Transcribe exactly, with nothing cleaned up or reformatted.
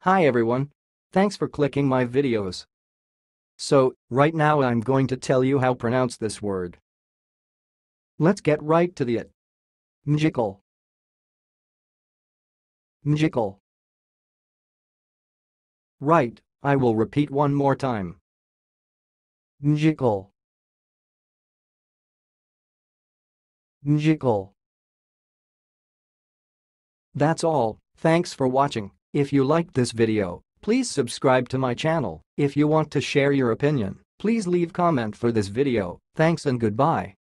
Hi everyone. Thanks for clicking my videos. So, right now I'm going to tell you how to pronounce this word. Let's get right to the it. Mgical. Mgical. Right, I will repeat one more time. Mgical. Mgical. That's all, thanks for watching. If you liked this video, please subscribe to my channel. If you want to share your opinion, please leave comment for this video. Thanks and goodbye.